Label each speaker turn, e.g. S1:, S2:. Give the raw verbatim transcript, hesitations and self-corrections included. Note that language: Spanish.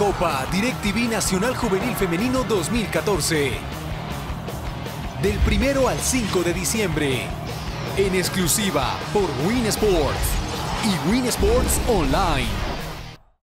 S1: Copa DirecTV Nacional Juvenil Femenino dos mil catorce. Del primero al cinco de diciembre. En exclusiva por Win Sports y Win Sports Online.